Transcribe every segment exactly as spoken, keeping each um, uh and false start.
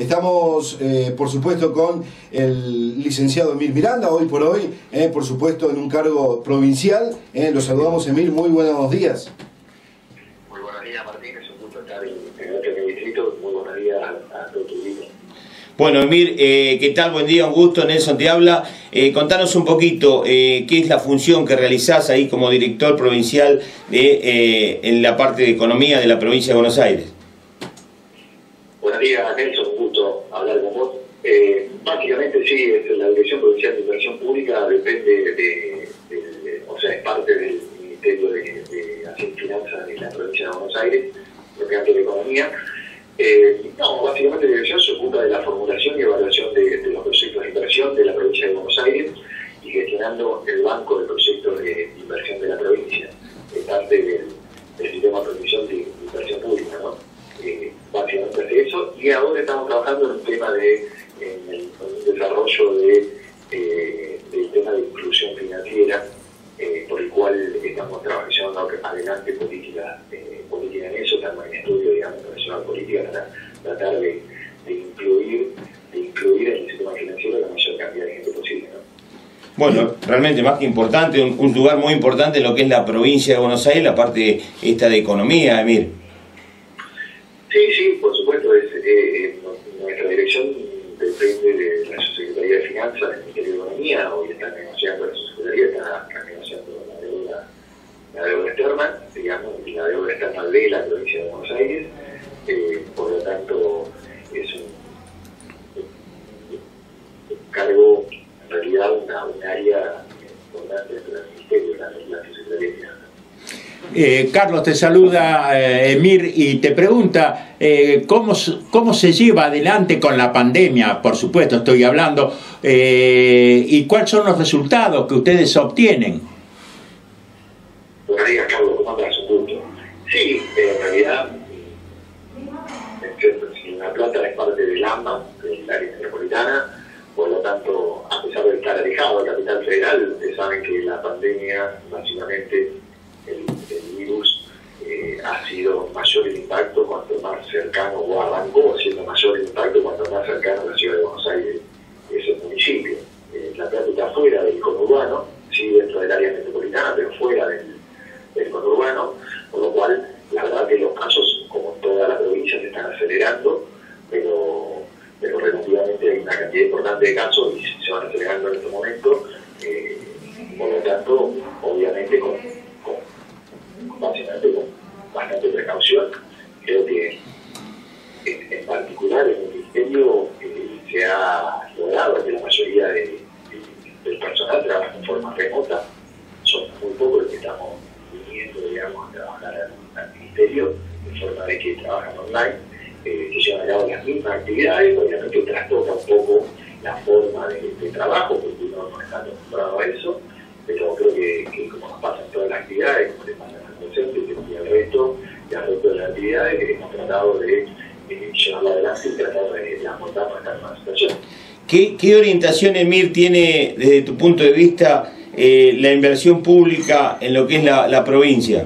Estamos, eh, por supuesto, con el licenciado Emir Miranda, hoy por hoy, eh, por supuesto, en un cargo provincial. Eh, lo saludamos, Emir, muy buenos días. Muy buenos días, Martín, es un gusto estar en, en este distrito. Muy buenos días a, a todo tu equipo. Bueno, Emir, eh, ¿qué tal? Buen día, un gusto. Nelson te habla. Eh, contanos un poquito eh, qué es la función que realizás ahí como director provincial de, eh, en la parte de economía de la provincia de Buenos Aires. Buenos días, Nelson, un gusto hablar con vos. Eh, básicamente sí, es la Dirección Provincial de Inversión Pública, depende de, de, de o sea, es parte del Ministerio de, de Hacienda y Finanzas de la provincia de Buenos Aires, lo que hace de Economía. Eh, no, básicamente la dirección se ocupa de la formulación y evaluación de, de los proyectos de inversión de la provincia de Buenos Aires y gestionando el banco de proyectos de inversión de la provincia, es parte del, del sistema provincial de inversión pública, ¿no? Eh, básicamente hace eso, y ahora estamos trabajando en un tema de en el, en el desarrollo de, eh, del tema de inclusión financiera, eh, por el cual estamos trabajando adelante política, eh, política en eso, estamos en estudio, digamos, nacional política para tratar de, de incluir de incluir en el sistema financiero la mayor cantidad de gente posible, ¿no? Bueno, realmente más que importante, un, un lugar muy importante en lo que es la provincia de Buenos Aires, la parte esta de economía, Emir. Sí, sí, por supuesto, es, eh, nuestra dirección depende de la Subsecretaría de Finanzas, del Ministerio de Economía. Hoy está negociando, la Subsecretaría está, está negociando la deuda, la deuda externa, digamos, y la deuda externa de la provincia de Buenos Aires. Eh, por lo tanto, es un, un cargo, en realidad, una, un área importante dentro del Ministerio, la, la Subsecretaría de Finanzas. Eh, Carlos te saluda, eh, Emir, y te pregunta eh, ¿cómo, cómo se lleva adelante con la pandemia, por supuesto estoy hablando, eh, y cuáles son los resultados que ustedes obtienen. Buenos días, Carlos, ¿cómo andas? Un gusto. Sí, en realidad, La Plata es parte del AMBA, del área metropolitana, por lo tanto, a pesar de estar alejado de la capital federal, ustedes saben que la pandemia, básicamente, el, el virus eh, ha sido mayor el impacto cuanto más cercano, o arrancó siendo mayor el impacto cuanto más cercano a la ciudad de Buenos Aires, ese municipio. Eh, la Plata está fuera del conurbano, sí dentro del área metropolitana, pero fuera del, del conurbano, por lo cual la verdad que los casos, como en toda la provincia, se están acelerando, pero, pero relativamente hay una cantidad importante de casos y se van acelerando en este momento, eh, por lo tanto, obviamente con básicamente con bastante precaución. Creo que en, en particular en el Ministerio eh, se ha logrado que la mayoría de, de, del personal trabaje en forma remota. Son muy pocos los que estamos viniendo, digamos, a trabajar al, al Ministerio de forma de que trabajan online, eh, que llevan a cabo las mismas actividades. Obviamente trastoca un poco la forma de, de trabajo porque uno no está acostumbrado a eso, pero creo que, que como nos pasan todas las actividades, como les pasan al docente y al resto, y al resto de las actividades, hemos tratado de eh, llevarlo adelante y tratar de, de aportar para esta nueva situación. ¿Qué, qué orientación, Emir, tiene desde tu punto de vista eh, la inversión pública en lo que es la, la provincia?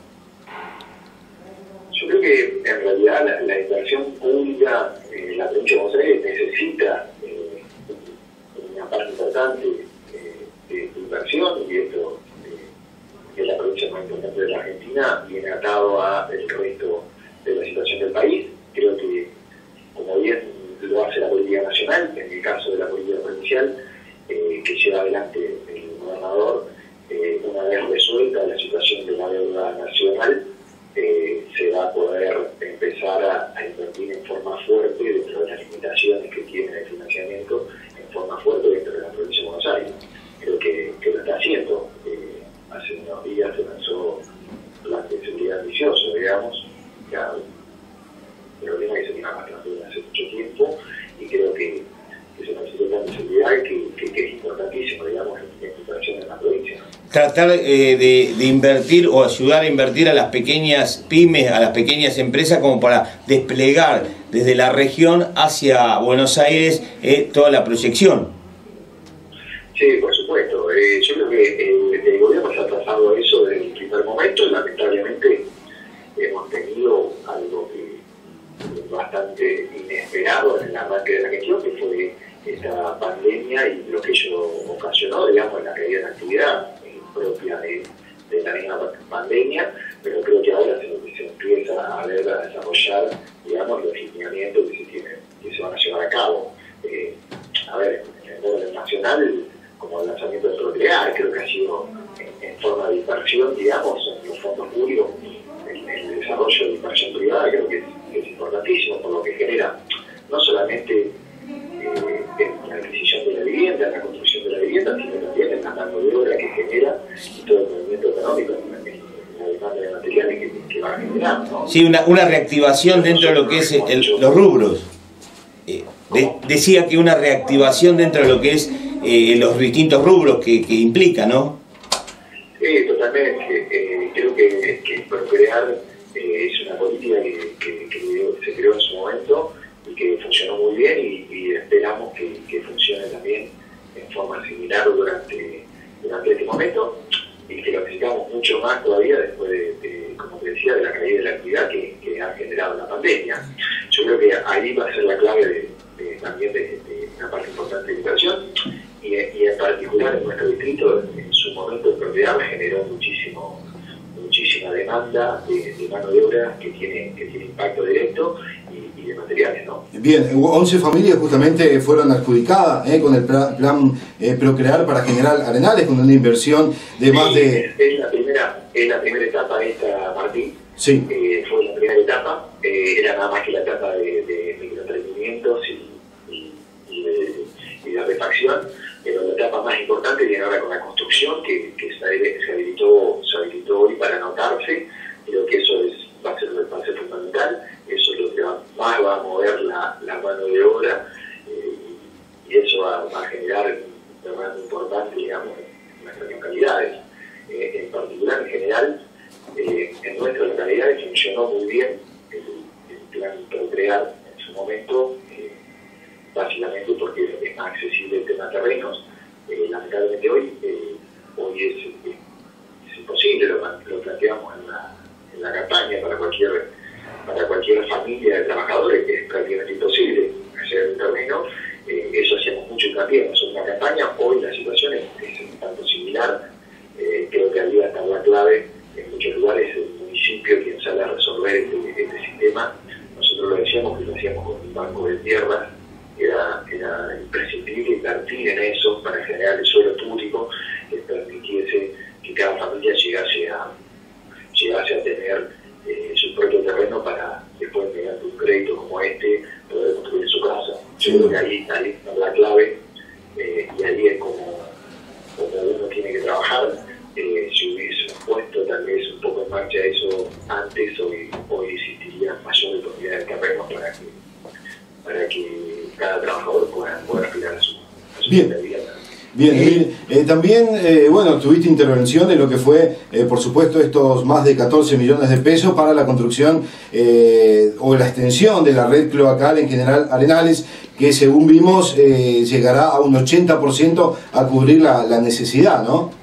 Yo creo que en realidad la, la inversión pública en eh, la provincia de Buenos Aires necesita eh, una parte importante de inversión, y esto eh, que es la provincia más importante de la Argentina, viene atado a el resto de la situación del país. Creo que, como bien lo hace la política nacional, en el caso de la política provincial, eh, que lleva adelante el gobernador, eh, una vez resuelta la situación de la deuda nacional, eh, se va a poder empezar a, a invertir en forma fuerte dentro de las limitaciones que tiene el financiamiento, en forma fuerte dentro de la provincia de Buenos Aires. Creo que, que lo está haciendo. Eh, hace unos días se lanzó un plan de seguridad ambicioso, digamos, ya un problema que se tiene arrastrando desde hace mucho tiempo, y creo que, que se necesita un plan de seguridad que, que, que es importantísimo, digamos, en la inversión en la provincia. Tratar eh, de, de invertir o ayudar a invertir a las pequeñas pymes, a las pequeñas empresas, como para desplegar desde la región hacia Buenos Aires eh, toda la proyección. Sí, por supuesto. Eh, yo creo que el, el gobierno se ha trazado eso desde el primer momento. Lamentablemente hemos tenido algo que bastante inesperado en el arranque de la gestión, que fue esta pandemia y lo que ello ocasionó, digamos, en la caída de la actividad eh, propia de, de la misma pandemia, pero creo que ahora se, se empieza a ver, a desarrollar, digamos, los lineamientos que se tienen, que se van a llevar a cabo. Eh, a ver, en el orden nacional, como el lanzamiento de Procrear, creo que ha sido en, en forma de inversión, digamos, en los fondos públicos, el, el desarrollo de inversión privada, creo que es, que es importantísimo, por lo que genera no solamente eh, en la adquisición de la vivienda, en la construcción de la vivienda, sino también en la mano de obra que genera y todo el movimiento económico, en la demanda de materiales que, que va a generar, ¿no? Sí, una, una reactivación dentro de lo que es el, los rubros. Eh, de, decía que una reactivación dentro de lo que es eh, los distintos rubros que, que implica, ¿no? Sí, totalmente. Eh, creo que, que Procrear eh, es una política que, que, que se creó en su momento y que funcionó muy bien y, y esperamos que, que funcione también en forma similar durante, durante este momento y que lo necesitamos mucho más todavía después de, de como te decía, de la caída de la actividad que, que ha generado la pandemia. Yo creo que ahí va a ser la clave de, de, también de, de una parte importante de inversión y, y en particular en nuestro distrito en su momento Procrear generó muchísimo muchísima demanda de, de mano de obra que tiene, que tiene impacto directo y, y de materiales, ¿no? Bien, once familias justamente fueron adjudicadas eh, con el plan, plan eh, Procrear para General Arenales, con una inversión de más sí, de... Es, es, la primera, es la primera etapa esta, Martín. Sí. Eh, fue la primera etapa, eh, era nada más que la etapa de, de microemprendimientos y, y, y, de, y de refacción, pero la etapa más importante viene ahora con la construcción, que, que se, se, habilitó, se habilitó hoy para anotarse. Creo que eso es, va, a ser, va a ser fundamental, eso es lo que va, más va a mover la, la mano de obra eh, y eso va, va a generar un derrame importante, digamos, en nuestras localidades. Eh, en particular, en general, eh, en nuestras localidades funcionó muy bien el, el plan Procrear en su momento, eh, básicamente porque es más accesible el tema de terrenos. Eh, lamentablemente hoy, eh, hoy es, es, es imposible, lo, lo planteamos en la, en la campaña para cualquier, para cualquier familia de trabajadores, que es prácticamente imposible hacer un terreno. Eh, eso hacíamos mucho hincapié en una campaña. Hoy la situación es, es un tanto similar. Eh, creo que ahí va a estar la clave. En muchos lugares el municipio quien sale a resolver este, este sistema. Nosotros lo decíamos que lo hacíamos con un banco de tierras. Era, era imprescindible invertir en eso para generar el suelo público que permitiese que cada familia llegase a, llegase a tener eh, su propio terreno para después, mediante un crédito como este, poder construir su casa. Yo creo que ahí, ahí está la clave eh, y ahí es como, como uno tiene que trabajar. Eh, si hubiese puesto tal vez un poco en marcha eso antes, hoy, hoy existiría mayor disponibilidad de terreno para que, para que cada trabajador pueda, pueda aspirar a su, a su vida. Bien, eh, eh, también, eh, bueno, tuviste intervención en lo que fue, eh, por supuesto, estos más de catorce millones de pesos para la construcción eh, o la extensión de la red cloacal en General Arenales, que según vimos eh, llegará a un ochenta por ciento a cubrir la, la necesidad, ¿no?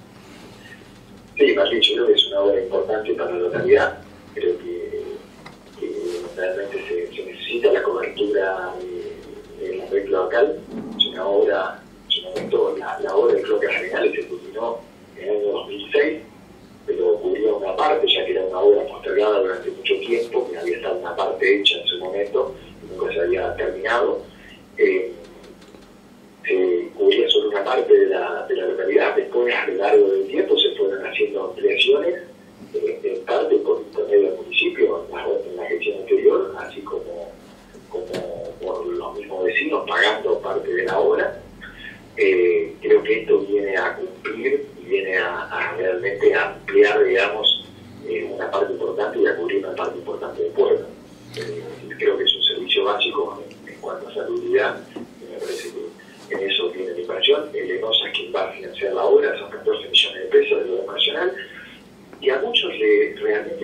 Sí, Martín, yo creo que es una obra importante para la localidad. Creo que, que realmente se, se necesita la cobertura de, de la red cloacal. Es una obra, en su momento, la, la obra de cloacas arenales se culminó en el año dos mil seis, pero cubría una parte, ya que era una obra postergada durante mucho tiempo, que había estado una parte hecha en su momento y nunca se había terminado. Eh, se cubría solo una parte de la, de la localidad. Después, a lo largo del tiempo, se fueron haciendo ampliaciones, eh, en parte por intermedio del municipio, en la, en la gestión anterior, así como, como por los mismos vecinos pagando parte de la obra. Eh, creo que esto viene a cumplir y viene a, a realmente ampliar, digamos, eh, una parte importante y a cubrir una parte importante del pueblo. Eh, creo que es un servicio básico en, en cuanto a salubridad. Me parece que en eso tiene la inversión. El ENOSA es quien va a financiar la obra, son catorce millones de pesos del gobierno nacional, y a muchos le, realmente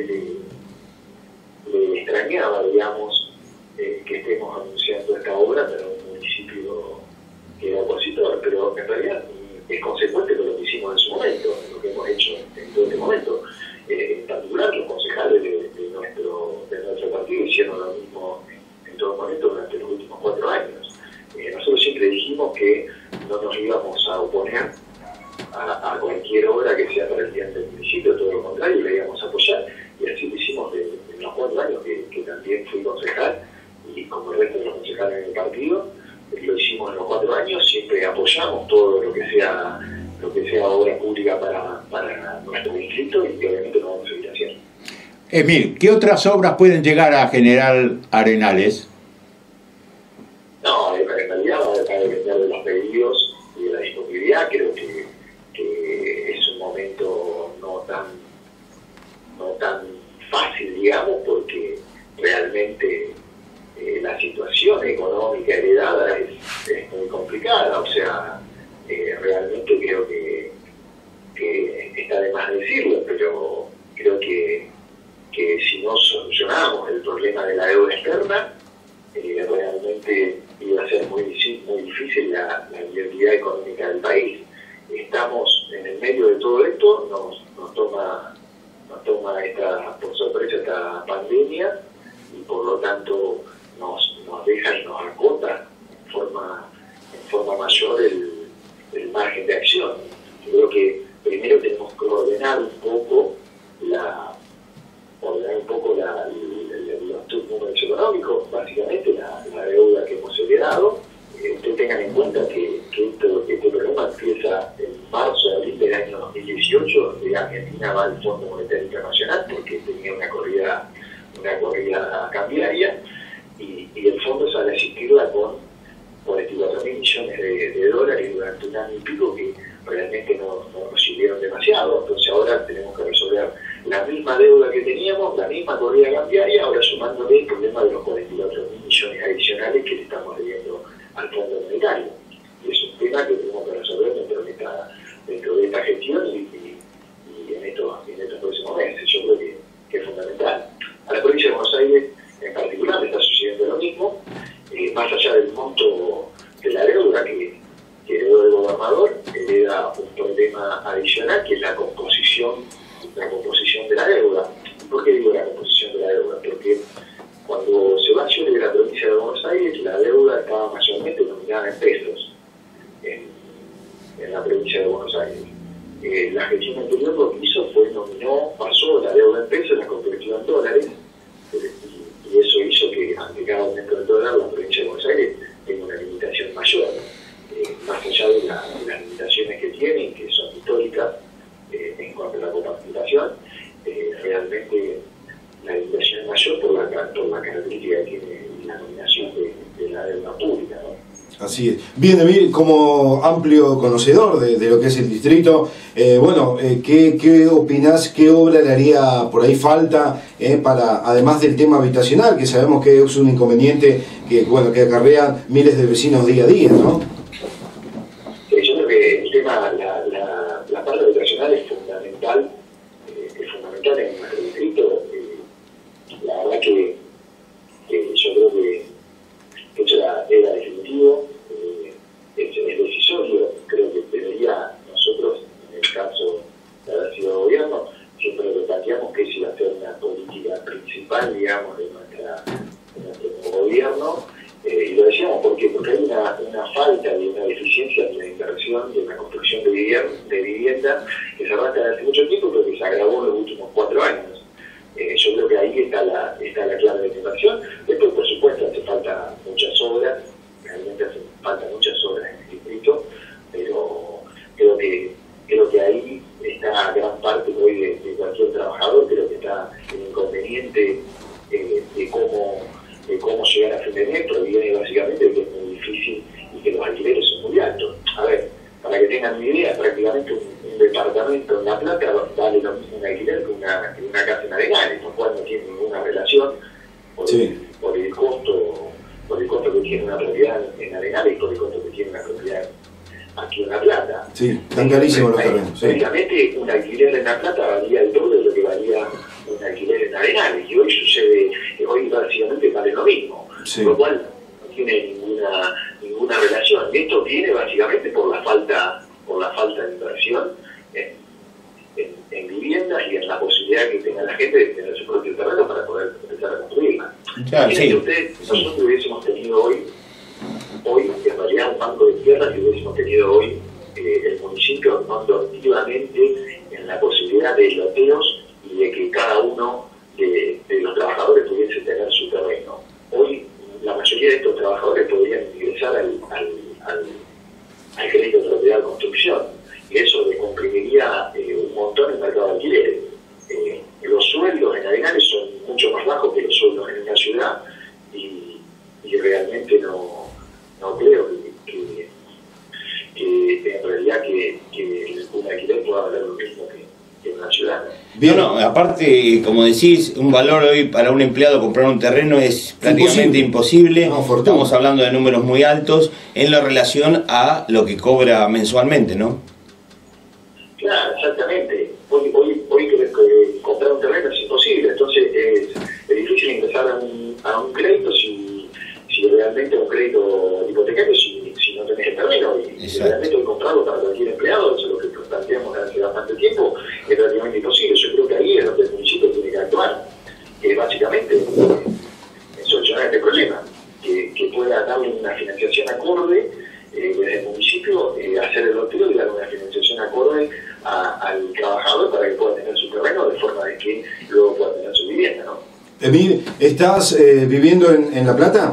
le, le extrañaba, digamos, eh, que estemos anunciando esta obra para un municipio que era opositor, pero en realidad es consecuente con lo que hicimos en su momento, lo que hemos hecho en todo este momento. Eh, en particular, los concejales de, de, nuestro, de nuestro partido hicieron lo mismo en en los cuatro años que, que también fui concejal, y como el resto de los concejales en el partido, lo hicimos en los cuatro años, siempre apoyamos todo lo que sea lo que sea obra pública para, para nuestro distrito, y que obviamente lo vamos a seguir haciendo. Emir, ¿qué otras obras pueden llegar a General Arenales? No, en realidad va a depender de los pedidos y de la disponibilidad. Creo que, que es un momento no tan, no tan fácil, digamos, porque realmente eh, la situación económica heredada es, es muy complicada. O sea, eh, realmente creo que, que está de más decirlo, pero creo que, que si no solucionamos el problema de la deuda externa, eh, realmente iba a ser muy, muy difícil la, la viabilidad económica del país. Estamos en el medio de todo esto, nos, nos toma nos toma esta, por sorpresa esta pandemia, y por lo tanto nos, nos deja y nos acota en forma, en forma mayor el, el margen de acción. Yo creo que primero tenemos que ordenar un poco la ordenar un poco la, la, los números económicos, básicamente la, la deuda que hemos heredado. Eh, ustedes tengan en cuenta que, que esto, este programa empieza en marzo, abril del año dos mil dieciocho, donde Argentina va al Fondo Monetario Internacional porque tenía una corrida, una corrida cambiaria, y, y el fondo sale a asistirla con cuarenta y cuatro mil millones de, de dólares durante un año y pico, que realmente no, no nos sirvieron demasiado. Entonces ahora tenemos que resolver la misma deuda que teníamos, la misma corrida cambiaria, ahora sumándole el problema de los cuarenta y cuatro mil millones adicionales que le estamos debiendo al Fondo Monetario. Y es un tema que tenemos que resolver dentro de esta, dentro de esta gestión y, y, y en, estos, en estos próximos meses. Yo creo que, que es fundamental. A la provincia de Buenos Aires en particular le está sucediendo lo mismo, eh, más allá del monto de la deuda que, que heredó el gobernador, hereda un problema adicional, que es la composición, la composición de la deuda. ¿Por qué digo la composición de la deuda? Porque cuando se vació de la provincia de Buenos Aires, la deuda estaba mayormente denominada en pesos en, en la provincia de Buenos Aires. Eh, la gestión anterior lo que hizo fue nominó, pasó la deuda en pesos, la convirtió en dólares, eh, y, y eso hizo que ante cada aumento del dólar la provincia de Buenos Aires tenga una limitación mayor, eh, más allá de, la, de las limitaciones que tiene y que son históricas eh, en cuanto a la coparticipación. Eh, realmente la limitación es mayor por la, por la característica que tiene la nominación de, de la deuda pública, ¿no? Así es. Bien, Emir, como amplio conocedor de, de lo que es el distrito, eh, bueno, eh, ¿qué, ¿qué opinás? ¿Qué obra le haría por ahí falta eh, para, además del tema habitacional, que sabemos que es un inconveniente que, bueno, que acarrea miles de vecinos día a día, ¿no? Eh, yo creo que el tema, la, la, la parte habitacional es fundamental, eh, es fundamental en nuestro distrito. Eh, la verdad que, que yo creo que eso era, era definitivo, eh, es, es decisorio. Creo que debería, nosotros, en el caso de haber sido gobierno, siempre lo planteamos que esa iba a ser una política principal, digamos, de, nuestra, de nuestro gobierno, eh, y lo decíamos porque, porque hay una, una falta y una deficiencia en la inversión y en la construcción de vivienda, de vivienda que se arrastra desde hace mucho tiempo, pero que se agravó en los últimos cuatro años. Eh, yo creo que ahí está la, está la clave de la inversión. Después, por supuesto, hace falta muchas obras, realmente hace falta muchas obras en el distrito, pero creo que creo que ahí está gran parte hoy de, de cualquier trabajador. Creo que está el inconveniente eh, de cómo de cómo llegar a fin de mes, proviene básicamente de que es muy difícil y que los alquileres son muy altos. A ver, para que tengan una idea, prácticamente un, un departamento en La Plata vale lo mismo un alquiler que una, que una casa en Arenales, lo cual no tiene ninguna relación por, sí. el, por el costo por el costo que tiene una propiedad en Arenales y por el costo que tiene una propiedad aquí en La Plata. Sí, están carísimos los terrenos. Prácticamente sí. Un alquiler en La Plata valía el doble de lo que valía un alquiler en Arenales, y hoy sucede, hoy básicamente vale lo mismo, sí. Por lo cual no tiene ninguna ninguna relación. Esto viene básicamente por la falta por la falta de inversión en, en, en viviendas y en la posibilidad que tenga la gente de tener su propio terreno para poder empezar a construirla. Claro, sí. Usted, nosotros hubiésemos tenido hoy hoy en realidad un banco de tierras que hubiésemos tenido hoy eh, el municipio armando activamente en la posibilidad de loteos y de que cada uno de, de los trabajadores realmente no, no creo que, que, que en realidad que, que un alquiler pueda valer lo mismo que, que en una ciudad. Bien. No, no, aparte, como decís, un valor hoy para un empleado comprar un terreno es prácticamente imposible. imposible. No, Estamos hablando de números muy altos en la relación a lo que cobra mensualmente, ¿no? Claro, exactamente. Hoy, hoy, hoy creo que comprar un terreno es imposible, entonces es, es difícil ingresar a un, a un crédito si, si realmente un crédito hipotecario si, si no tenés el terreno. Y si realmente hoy comprarlo para cualquier empleado, eso es lo que planteamos hace bastante tiempo, es prácticamente imposible. Yo creo que ahí es donde el municipio tiene que actuar, que básicamente eh, solucionar este problema, que, que pueda darle una financiación acorde eh, desde el municipio, eh, hacer el loteo y dar una financiación acorde a, al trabajador para que pueda tener su terreno de forma de que luego pueda tener su vivienda, ¿no? Emir, ¿estás eh, viviendo en, en La Plata?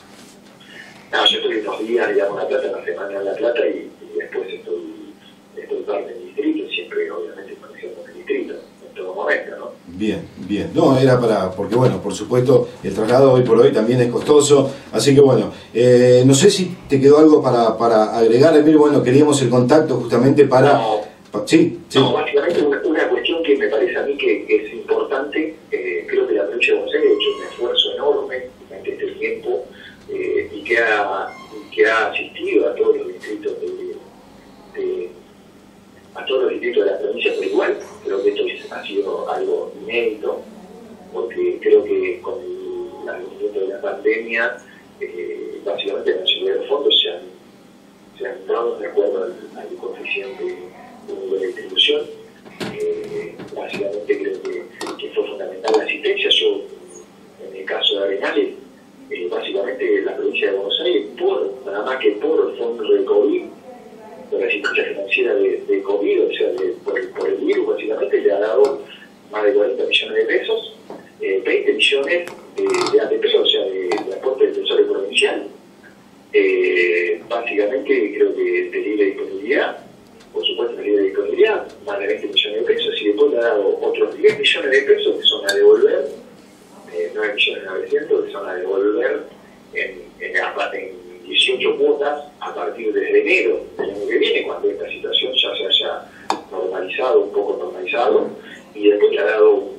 No, yo estoy dos días, digamos, en La Plata, una semana en La Plata y, y después estoy, estoy parte del distrito, siempre obviamente conociendo el distrito en todo momento, ¿no? Bien, bien. No, era para, porque bueno, por supuesto, el traslado hoy por hoy también es costoso, así que bueno, eh, no sé si te quedó algo para, para agregar, Emir. Bueno, queríamos el contacto justamente para... No, pa, sí, sí. No, básicamente una, una cuestión que me parece a mí que, que es importante, eh, creo que la provincia de Buenos Aires ha hecho un esfuerzo enorme durante este tiempo eh, y, que ha, y que ha asistido a todos los distritos de, de a todos los distritos de la provincia por igual. Creo que esto ha sido algo inédito, porque creo que con el advenimiento de la pandemia, eh, básicamente la mayoría de los fondos se han, se han dado de acuerdo al, al coeficiente de distribución. Eh, básicamente creo que, que fue fundamental la asistencia. Yo, en el caso de Arenales, eh, básicamente la provincia de Buenos Aires, por, nada más que por el fondo de COVID, por la asistencia financiera de, de COVID, o sea, de, por, el, por el virus, básicamente le ha dado más de cuarenta millones de pesos, eh, veinte millones de, de A T P, o sea, de, de aporte del Tesoro Provincial. Eh, básicamente creo que de libre disponibilidad, por supuesto de libre disponibilidad, más de veinte millones de pesos, y después le ha dado otros diez millones de pesos que son a devolver, eh, nueve millones novecientos que son a devolver en, en, en dieciocho cuotas a partir de enero del año que viene, cuando esta situación ya se haya normalizado, un poco normalizado, y después le ha dado un,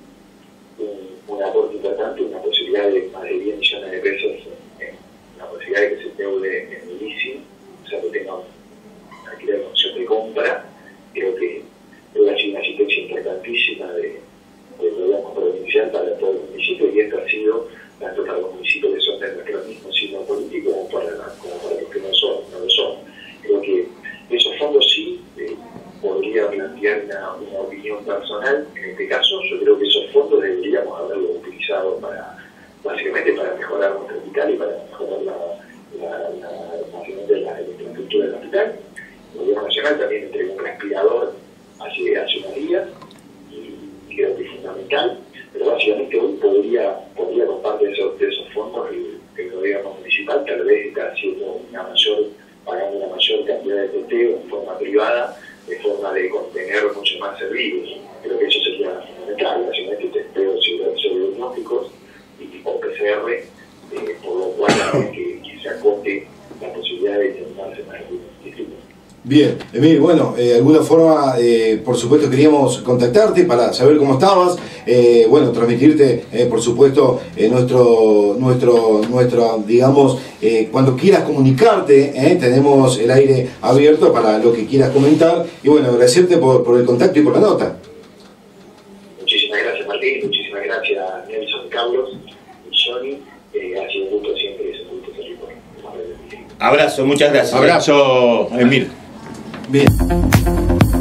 un, un aporte importante, una posibilidad de más de diez millones de pesos, en, una posibilidad de que se endeude en el I C I, o sea, que tenga una alquiler de opción de compra. Creo que ha sido una asistencia importantísima de, del gobierno provincial para todo el municipio, y esto ha sido tanto para los municipios que son de nuestro mismo signo político como para, como para los que no son, no lo son. Creo que esos fondos sí, eh, podría plantear una, una opinión personal. En este caso, yo creo que esos fondos deberíamos haberlos utilizado para, básicamente para mejorar nuestro hospital y para mejorar la, la, la, la, la, la infraestructura del hospital. El gobierno nacional también entregó un respirador hace, hace unos días y, y creo que es fundamental. Pero básicamente hoy podría, podría con parte de esos, de esos fondos el, el gobierno municipal tal vez está haciendo una mayor, pagando una mayor cantidad de testeo en forma privada, de forma de contener mucho más el virus. Creo que eso sería fundamental, básicamente testeos diagnósticos y o P C R, eh, por lo cual que, que se acote la posibilidad de terminarse más el distrito. Bien, Emir, bueno, eh, de alguna forma, eh, por supuesto, queríamos contactarte para saber cómo estabas, eh, bueno, transmitirte, eh, por supuesto, eh, nuestro, nuestro, nuestro, digamos, eh, cuando quieras comunicarte, eh, tenemos el aire abierto para lo que quieras comentar, y bueno, agradecerte por, por el contacto y por la nota. Muchísimas gracias, Martín, muchísimas gracias, Nelson, Carlos y Johnny, eh, ha sido un gusto siempre, es un gusto salir por el Abrazo, muchas gracias. Abrazo, Emir. Bien.